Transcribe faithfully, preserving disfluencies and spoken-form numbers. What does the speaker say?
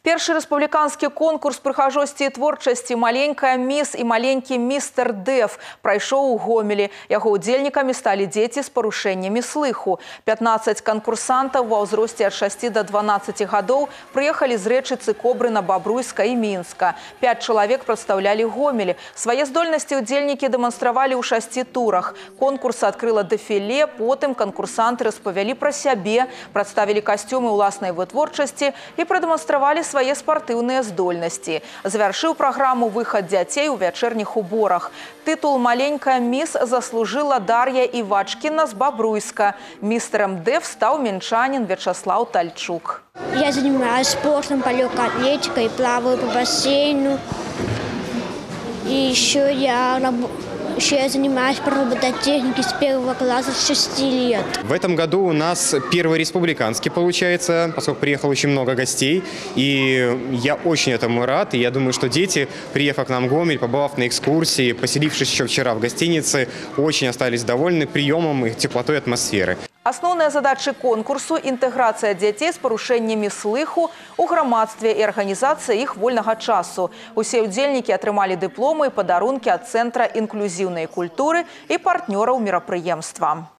Першы рэспубліканскі конкурс прыгажосці і творчасці «Маленькая міс» і «Маленькі містер Дэв» прайшоў у Гомелі. Яго удзельнікамі сталі дзеці з парушэннямі слыху. пятнаццаць канкурсантаў ва ўзросце ад шасці да дванаццаці гадоў прыехалі з рэчыцы Кобрына, Бабруйска і Мінска. Пяць чалавек прадстаўлялі Гомель. Свае здольнасці удзельнікі дэманстравалі ў шасці турах. Конкурс адкрыла дэфіле, потым канкурсанты распавялі пра сябе, прадставілі касцюмы ўласнай вытворчасці і прадэманстравалі свае спартыўныя здольнасці. Завяршыў праграму выхад дзяцей у вячэрніх уборах. Тытул «Маленькая міс» заслужыла Дар'я Івачкіна з Бабруйска. Містером Дэв стаў мінчанін Вячаслав Тальчук. Я занимаюсь спортом, по легкой атлетикой, плаваю по бассейну. И еще я работаю. Еще я занимаюсь по робототехнике с первого класса с шести лет. В этом году у нас первый республиканский получается, поскольку приехало очень много гостей. И я очень этому рад. И я думаю, что дети, приехав к нам в Гомель, побывав на экскурсии, поселившись еще вчера в гостинице, очень остались довольны приемом и теплотой атмосферы. Асноўныя задачы конкурсу – інтэграцыя дзяцей з парушэннямі слыху ў грамадстве і арганізацыя іх вольнага часу. Усе удзельнікі атрымалі дыпломы і падарункі ад Цэнтра інклюзіўнай культуры і партнёраў мерапрыемства.